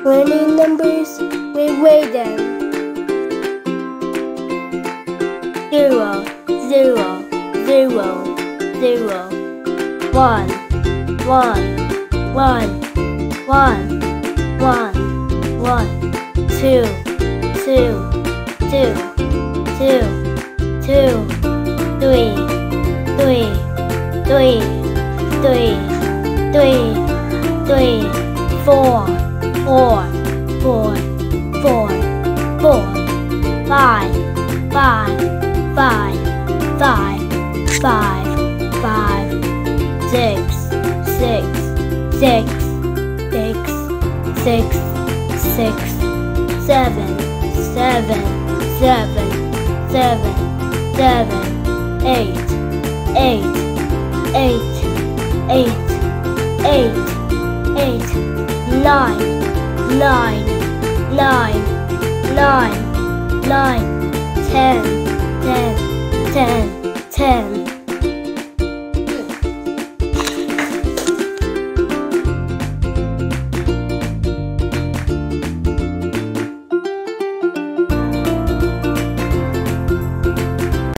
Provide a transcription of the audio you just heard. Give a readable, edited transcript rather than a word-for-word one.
Learning numbers with Raiden. 0, 0, 0, 0. 1, 1, 1, 1, 1, 1. 2, 2, 2, 2, 2. 3, 3, 3, 3, 3, 3. 4, 4, 4, 4, 4. 5, 5, 5, 5, 5, 5. 6, 6, 6, 6, 6, 6. 7, 7, 7, 7, 7. 8, 8, 8, 8, 8, 8. 9, 9, 9, 9, 9. 10, 10, 10, 10.